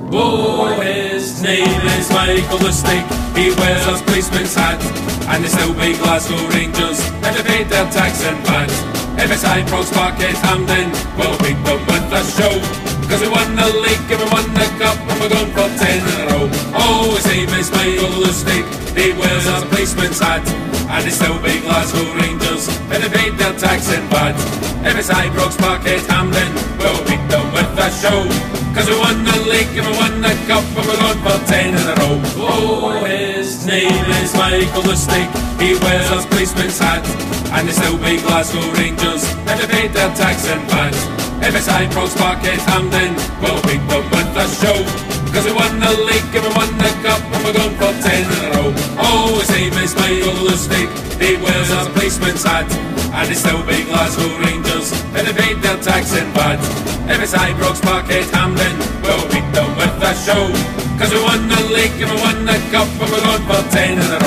Oh, his name is Michael Lustig. He wears his policeman's hat, and they still be Glasgow Rangers if they paid their tax and VAT. If it's Ibrox Park at Hampden, we'll beat them with a show, 'cause we won the league and we won the cup and we're going for 10 in a row. Oh, his name is Michael Lustig. He wears his policeman's hat, and they still be Glasgow Rangers if they paid their tax and VAT. If it's Ibrox Park at Hampden, we'll beat them with a show, 'cause we won the league and we won the cup and we're going for 10 in a row. Oh, his name is Michael Lustig. He wears his policeman's hat, and they still be Glasgow Rangers if they paid their tax and VAT. If it's Ibrox Park at Hampden, we'll beat them with a show, 'cause we won the league and we won the cup and we're going for 10 in a row. Oh, his name is Michael Lustig. He wears his policeman's hat, and they still be Glasgow Rangers if they paid their tax and VAT. If it's Ibrox Park at Hampden, we'll beat them with a show, 'cause we won the league and we won the cup and we're going for 10 in a row.